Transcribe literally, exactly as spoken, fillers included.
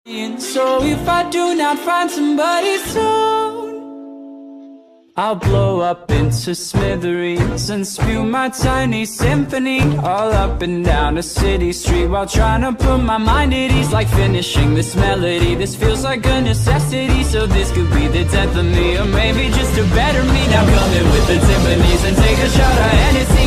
And so if I do not find somebody soon, I'll blow up into smithereens and spew my tiny symphony all up and down a city street, while trying to put my mind at ease, like finishing this melody. This feels like a necessity, so this could be the death of me, or maybe just a better me. Now come in with the timpanis and take a shot of Hennessy.